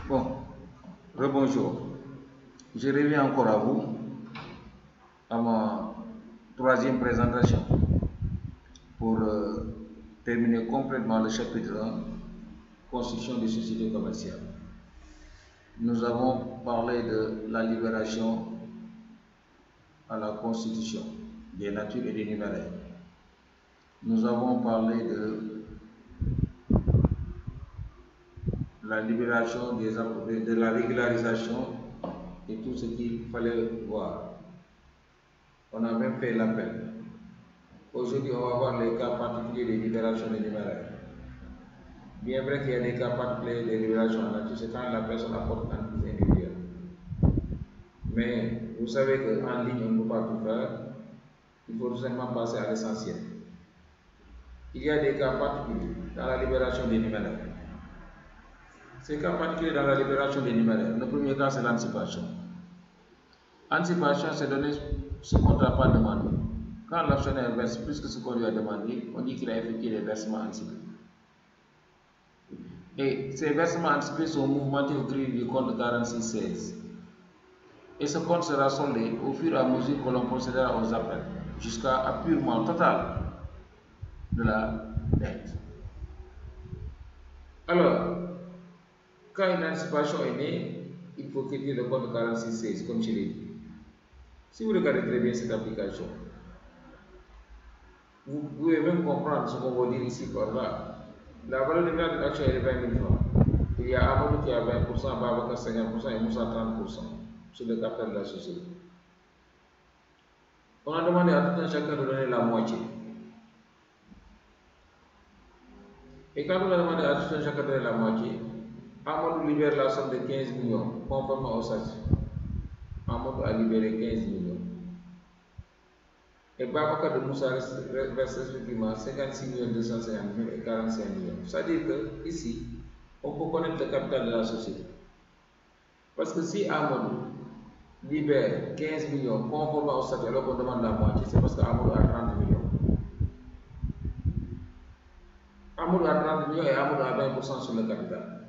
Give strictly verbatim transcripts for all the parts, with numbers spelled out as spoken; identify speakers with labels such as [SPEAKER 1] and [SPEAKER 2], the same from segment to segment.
[SPEAKER 1] Bon, rebonjour. Je reviens encore à vous, à ma troisième présentation, pour euh, terminer complètement le chapitre un, Constitution des sociétés commerciales. Nous avons parlé de la libération à la Constitution, des natures et des numéraires. Nous avons parlé de la libération des, de la régularisation et tout ce qu'il fallait voir. On a même fait l'appel. Aujourd'hui, on va voir les cas particuliers des libérations des numéraires. Bien vrai qu'il y a des cas particuliers des libérations en nature, c'est quand la personne apporte un plus individuel. Mais vous savez qu'en ligne, on ne peut pas tout faire. Il faut tout simplement passer à l'essentiel. Il y a des cas particuliers dans la libération des numéraires. Ces cas particuliers dans la libération des numéraires, le premier cas, c'est l'anticipation. Anticipation, c'est donner ce qu'on n'a pas demandé. Quand l'actionnaire verse plus que ce qu'on lui a demandé, on dit qu'il a effectué des versements anticipés. Et ces versements anticipés sont mouvementés au crédit du compte quarante-six seize. Et ce compte sera soldé au fur et à mesure que l'on procédera aux appels, jusqu'à appurement total de la dette. Alors, quand une anticipation est née, il faut créditer le compte quarante-six seize, comme je l'ai dit. Si vous regardez très bien cette application, vous pouvez même comprendre ce qu'on va dire ici par là. La valeur nominale de l'action est de vingt mille francs. Il y a Amadou qui a vingt pour cent, Babacar cinquante pour cent et Moussa trente pour cent sur le capital de la société. On a demandé à tout un chacun de donner la moitié. Et quand on a demandé à tout un chacun de donner la moitié, Amadou libère la somme de quinze millions, conformément au statut. Amadou a libéré quinze millions. Et Babacar de Moussa verse respectivement cinquante-six millions deux cent cinquante mille et quarante-cinq millions. C'est-à-dire que ici, on peut connaître le capital de la société. Parce que si Amadou libère quinze millions conformément au statut alors qu'on demande la moitié, c'est parce qu'Amadou a trente millions. Amadou a trente millions et Amadou a vingt pour cent sur le capital.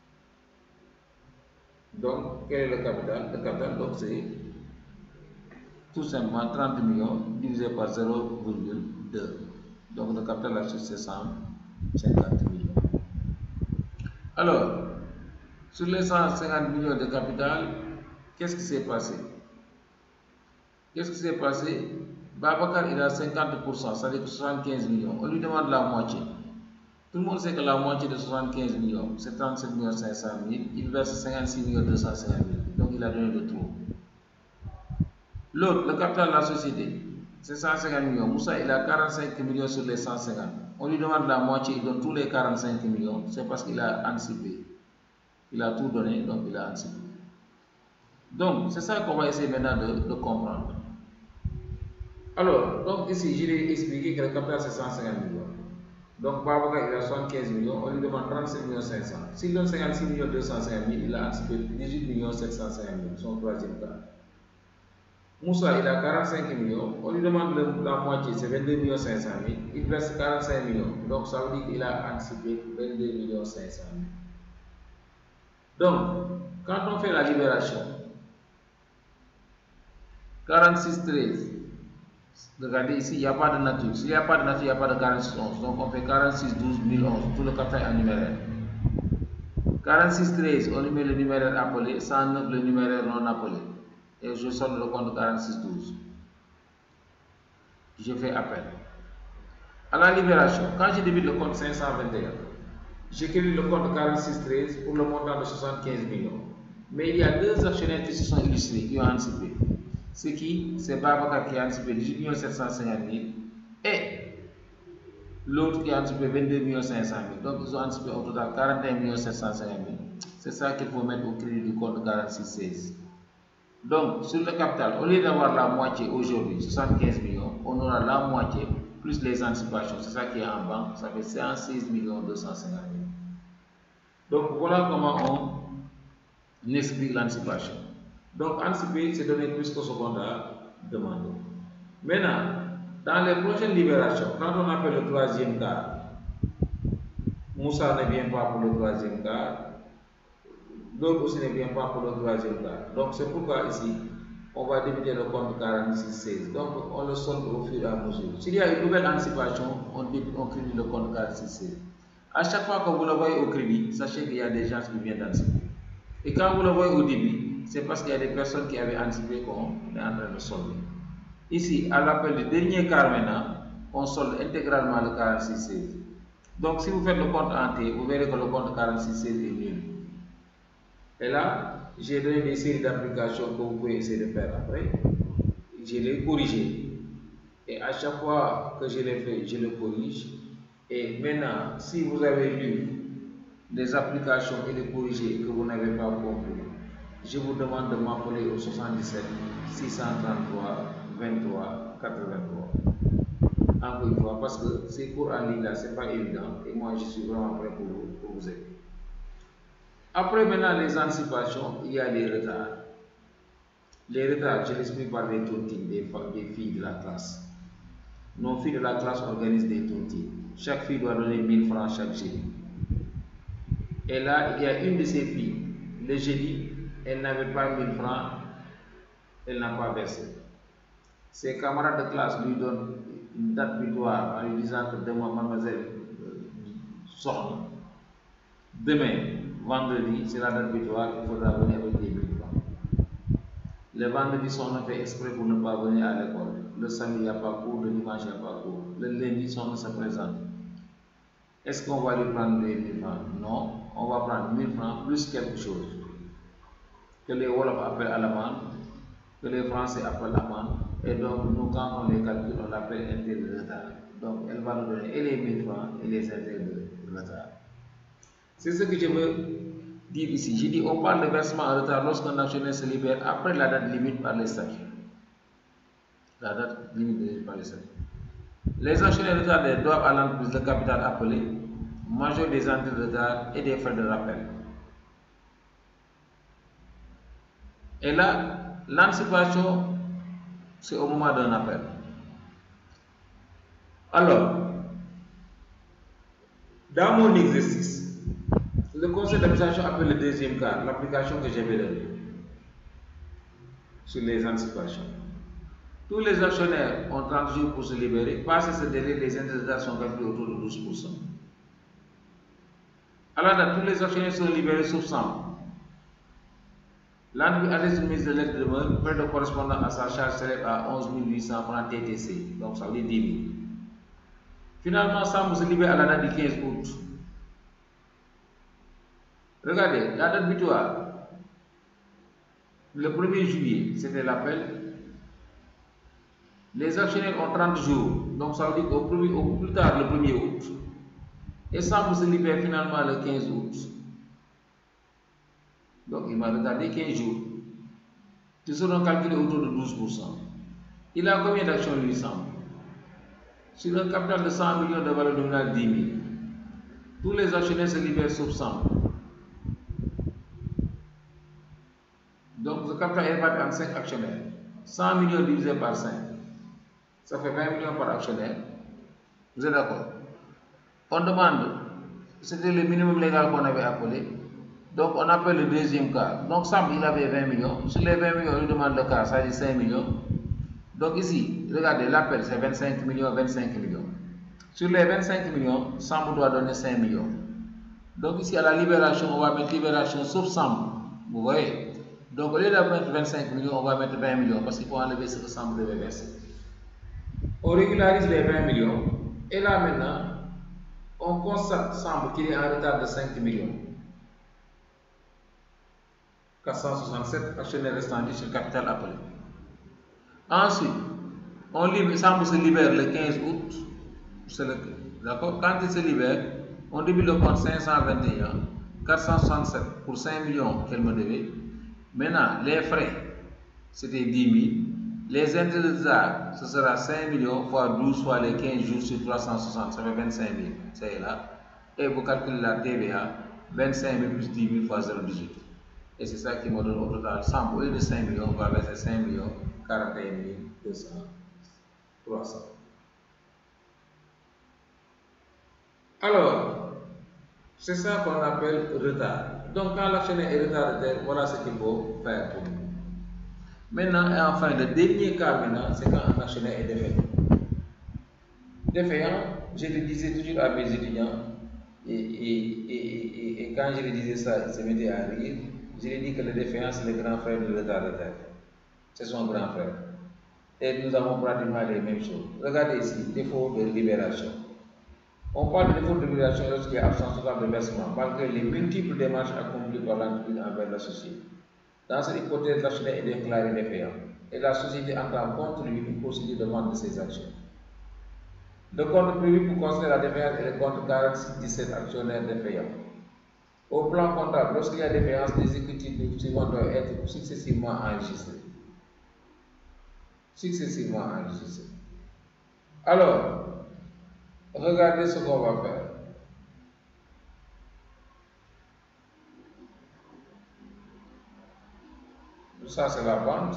[SPEAKER 1] Donc, quel est le capital? Le capital, donc, c'est tout simplement trente millions divisé par zéro virgule deux. Donc le capital de la société c'est cent cinquante millions. Alors, sur les cent cinquante millions de capital, qu'est-ce qui s'est passé? Qu'est-ce qui s'est passé? Babacar il a cinquante pour cent, c'est-à-dire soixante-quinze millions. On lui demande la moitié. Tout le monde sait que la moitié de soixante-quinze millions, c'est trente-sept millions cinq cent mille. Il verse cinquante-six millions deux cent cinquante mille. Donc il a donné le trop. L'autre, le capital de la société, c'est cent cinquante millions. Moussa, il a quarante-cinq millions sur les cent cinquante. On lui demande la moitié, il donne tous les quarante-cinq millions. C'est parce qu'il a anticipé. Il a tout donné, donc il a anticipé. Donc, c'est ça qu'on va essayer maintenant de, de comprendre. Alors, donc ici, je l'ai expliqué que le capital, c'est cent cinquante millions. Donc, Babacar, il a soixante-quinze millions. On lui demande trente-sept millions cinq cents. S'il donne cinquante-six millions deux cent cinquante mille, il a anticipé dix-huit millions sept cent cinquante mille. Son troisième cas. Moussa, il a quarante-cinq millions, on lui demande le, la moitié, c'est vingt-deux millions cinq cent mille, il verse quarante-cinq millions, donc ça veut dire qu'il a anticipé vingt-deux millions cinq cent mille. Donc, quand on fait la libération, quarante-six treize, regardez ici, il n'y a pas de nature, s'il n'y a pas de nature, il n'y a pas de quarante-six onze, donc on fait quarante-six douze mille onze, tout le capital en numéraire. quarante-six treize, on lui met le numéraire appelé, cent neuf le numéraire non appelé. Et je sors le compte quarante-six douze. Je fais appel. À la libération, quand je débite le compte cinq cent vingt et un, j'écris le compte quarante-six treize pour le montant de soixante-quinze millions. Mais il y a deux actionnaires qui se sont illustrés, qui ont anticipé. C'est qui? C'est Babacar qui a anticipé dix-huit millions sept cent cinquante mille et l'autre qui a anticipé vingt-deux millions cinq cent mille. Donc ils ont anticipé au total quarante et un millions sept cent cinquante mille. C'est ça qu'il faut mettre au crédit du compte quarante-six seize. Donc, sur le capital, au lieu d'avoir la moitié aujourd'hui, soixante-quinze millions, on aura la moitié plus les anticipations. C'est ça qui est en banque, ça fait cent seize millions deux cent cinquante mille. Donc, voilà comment on explique l'anticipation. Donc, anticiper, c'est donner plus que ce qu'on a demandé. Maintenant, dans les prochaines libérations, quand on appelle le troisième cas, Moussa ne vient pas pour le troisième cas, l'autre aussi ne vient pas pour le troisième cas. Donc c'est pourquoi ici, on va débiter le compte quarante-six seize. Donc on le solde au fur et à mesure. S'il y a une nouvelle anticipation, on, débite, on crédite le compte quarante-six seize. À chaque fois que vous le voyez au crédit, sachez qu'il y a des gens qui viennent d'anticiper. Et quand vous le voyez au débit, c'est parce qu'il y a des personnes qui avaient anticipé qu'on est en train de solder. Ici, à l'appel du dernier quart maintenant, on solde intégralement le quarante-six seize. Donc si vous faites le compte entier, vous verrez que le compte quarante-six seize est nul. Et là, j'ai donné des séries d'applications que vous pouvez essayer de faire après. Je les corrige. Et à chaque fois que je les fais, je le corrige. Et maintenant, si vous avez lu les applications et les corrigés que vous n'avez pas compris, je vous demande de m'appeler au soixante-dix-sept six cent trente-trois vingt-trois quatre-vingt-trois. Encore une fois, parce que ces cours en ligne là, c'est pas évident. Et moi, je suis vraiment prêt pour vous, pour vous aider. Après maintenant les anticipations, il y a les retards. Les retards, je l'explique par des tontines des, des filles de la classe. Nos filles de la classe organisent des tontines. Chaque fille doit donner mille francs chaque jeudi. Et là, il y a une de ces filles, le jeudi, elle n'avait pas mille francs, elle n'a pas versé. Ses camarades de classe lui donnent une date butoir en lui disant que demain, mademoiselle sort. Demain, vendredi, c'est la date butoir, il faudra venir avec des mille francs. Le vendredi, son fait exprès pour ne pas venir à l'école. Le samedi, il n'y a pas cours, le dimanche, il n'y a pas cours. Le lundi, son se présente. Est-ce qu'on va lui prendre les mille francs? Non, on va prendre mille francs plus quelque chose. Que les Wolof appellent à l'amende, que les Français appellent l'amende. Et donc, nous, quand on les calcule, on l'appelle intérêt de retard. Donc, elle va nous donner et les mille francs et les intérêts de retard. C'est ce que je veux dire ici. Je dis on parle de versement en retard lorsqu'un actionnaire se libère après la date limite par les statuts. La date limite par les statuts. Les actionnaires retardés doivent à l'entreprise le capital appelé, major des intérêts de retard et des frais de rappel. Et là, l'anticipation, c'est au moment d'un appel. Alors, dans mon exercice, le conseil d'administration appelle le deuxième cas, l'application que j'avais donnée sur les anticipations. Tous les actionnaires ont trente jours pour se libérer. Passé ce délai, les intérêts sont calculés autour de douze pour cent. À la date, tous les actionnaires sont libérés sauf cent. L'entreprise adresse une mise de lettre de demeure, près de correspondant à sa charge s'élève à onze mille huit cents francs T T C, donc ça veut dire dix mille. Finalement, Sam se libère à la date du quinze août. Regardez, la date butoir, le premier juillet, c'était l'appel. Les actionnaires ont trente jours, donc ça veut dire qu'au plus, au plus tard le premier août. Et Sam se libère finalement le quinze août. Donc il m'a retardé quinze jours. Ils seront calculés autour de douze pour cent. Il a combien d'actions lui, Sam? Sur un capital de cent millions de valeur nominale dix mille. Tous les actionnaires se libèrent sauf Sam. Donc ce capital est réparti en cinq actionnaires. cent millions divisé par cinq. Ça fait vingt millions par actionnaire. Vous êtes d'accord? On demande, c'était le minimum légal qu'on avait appelé. Donc on appelle le deuxième cas. Donc Sam, il avait vingt millions. Sur les vingt millions, il demande le cas, ça dit cinq millions. Donc ici, regardez, l'appel c'est vingt-cinq millions, vingt-cinq millions. Sur les vingt-cinq millions, Sam doit donner cinq millions. Donc ici, à la libération, on va mettre libération sauf Sam. Vous voyez? Donc au lieu de mettre vingt-cinq millions, on va mettre vingt millions parce qu'il faut enlever ce que Sam devait verser. On régularise les vingt millions. Et là maintenant, on constate Sam qu'il est en retard de cinq millions. quatre cent soixante-sept actionnaires restants sur le capital appelé. Ensuite, on libère, Sam se libère le quinze août. D'accord? Quand il se libère, on débute le compte cinq cent vingt et un, quatre cent soixante-sept pour cinq millions qu'elle me devait. Maintenant, les frais, c'était dix mille. Les intérêts de retard, ce sera cinq millions fois douze fois les quinze jours sur trois cent soixante, ça fait vingt-cinq mille. C'est là. Et vous calculez la T V A, vingt-cinq mille plus dix mille fois zéro virgule dix-huit. Et c'est ça qui me donne au total cent. Au lieu de cinq millions, on va verser cinq millions quarante et un mille deux cents, trois cents. Alors, c'est ça qu'on appelle retard. Donc quand l'actionnaire est retardataire, voilà ce qu'il faut faire pour nous. Maintenant, et enfin, le dernier cas maintenant, c'est quand un actionnaire est défaillant. Défaillant, je le disais toujours à mes étudiants, et, et, et, et, et quand je le disais ça, ils se mettaient à rire. Je lui ai dit que le défaillant, c'est le grand frère du retardataire. C'est son grand frère. Et nous avons pratiquement les mêmes choses. Regardez ici, défaut de libération. On parle de défaut de libération lorsqu'il y a absence totale de versement, malgré les multiples démarches accomplies par l'entreprise envers l'associé. Dans cette hypothèse, l'actionnaire est déclaré défaillant et la société entend contre lui une procédure de vente de ses actions. Le compte prévu pour considérer la défaillance est le compte quarante-six dix-sept actionnaires défaillants. Au plan comptable, lorsqu'il y a défaillance, les écritures suivantes doivent être successivement enregistrées. Successivement enregistrées. Alors, regardez ce qu'on va faire. Ça, c'est la vente.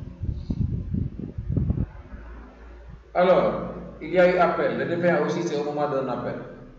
[SPEAKER 1] Alors, il y a eu appel. Le défaillant aussi, c'est au moment d'un appel.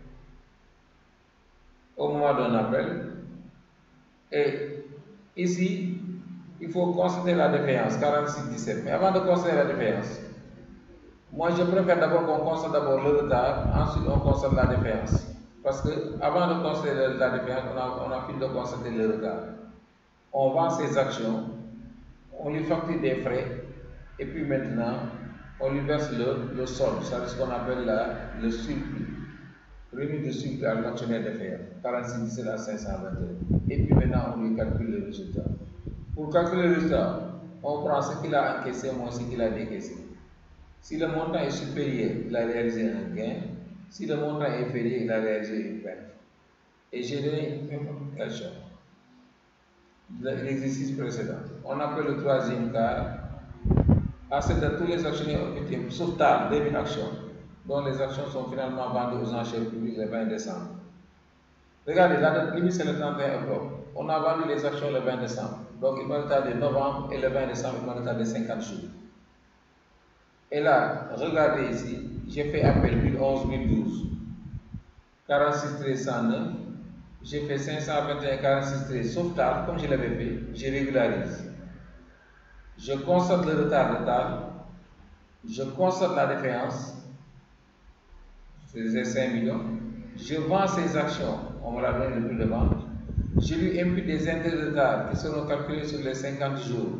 [SPEAKER 1] Au moment d'un appel. Et ici, il faut considérer la défaillance, quarante-six dix-sept. Mais avant de considérer la défaillance, moi je préfère d'abord qu'on constate d'abord le retard, ensuite on constate la défaillance. Parce que avant de considérer la défaillance, on a, on a fini de constater le retard. On vend ses actions, on lui facture des frais, et puis maintenant, on lui verse le, le solde, c'est ce qu'on appelle la, le surplus. Remis de surplus à l'actionnaire défaillant, quarante-six dix-sept à cinq cent vingt et un. Et puis maintenant, on lui calcule le résultat. Pour calculer le résultat, on prend ce qu'il a encaissé moins ce qu'il a décaissé. Si le montant est supérieur, il a réalisé un gain. Si le montant est inférieur, il a réalisé une perte. Et j'ai donné une question. L'exercice précédent. On appelle le troisième cas. À cette date, tous les actionnaires ont été, sauf tard, deux mille actions, dont les actions sont finalement vendues aux enchères publiques le vingt décembre. Regardez, la date limite c'est le trente et un octobre. On a vendu les actions le vingt décembre. Donc il me retardé novembre et le vingt décembre, il me retardé cinquante jours. Et là, regardez ici, j'ai fait appel mille onze mille douze, quarante-six treize cent neuf, j'ai fait cinq cent vingt et un quarante-six treize sauvetage, comme je l'avais fait, je régularise. Je constate le retard total, je constate la défaillance, c'est cinq millions, je vends ces actions, on me l'a donné le prix de vente, je lui impute des intérêts de retard qui seront calculés sur les cinquante jours.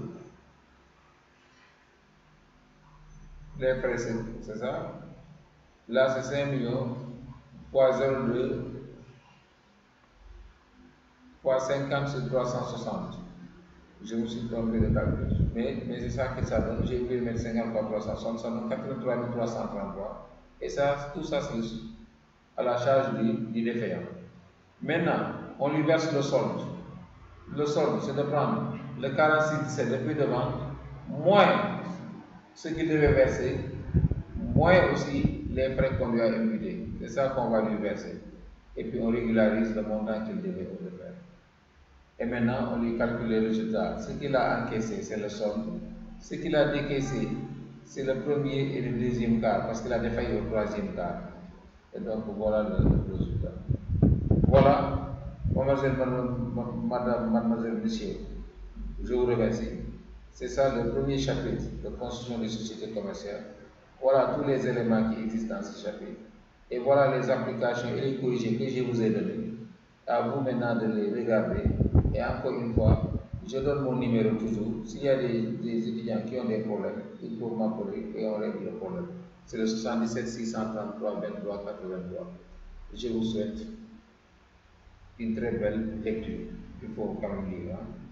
[SPEAKER 1] Les frais, c'est ça. Là, c'est cinq millions fois zéro virgule deux fois cinquante sur trois cent soixante. Je me suis trompé de calcul. Mais, mais c'est ça que ça donne. J'ai oublié de mettre cinquante fois trois cent soixante, ça donne quatre-vingt-trois mille trois cent trente-trois. Et ça, tout ça, c'est à la charge du, du défaillant. Maintenant, on lui verse le solde. Le solde, c'est de prendre le quarante-six dix-sept, le prix de vente, moins ce qu'il devait verser, moins aussi les frais qu'on lui a imputés. C'est ça qu'on va lui verser. Et puis on régularise le montant qu'il devait au départ. Et maintenant, on lui calcule les résultats. Ce qu'il a encaissé, c'est le solde. Ce qu'il a décaissé, c'est le premier et le deuxième quart, parce qu'il a défailli au troisième quart. Et donc, voilà le, le résultat. Voilà, mademoiselle, madame, mademoiselle, monsieur, je vous remercie. C'est ça le premier chapitre de constitution des sociétés commerciales. Voilà tous les éléments qui existent dans ce chapitre. Et voilà les applications et les corrigés que je vous ai donnés. À vous maintenant de les regarder. Et encore une fois, je donne mon numéro toujours. S'il y a des, des étudiants qui ont des problèmes, ils peuvent m'appeler et on règle le problème. C'est le soixante-dix-sept six cent trente-trois vingt-trois quatre-vingt-trois. Je vous souhaite une très belle lecture. Il faut quand même lire. Hein?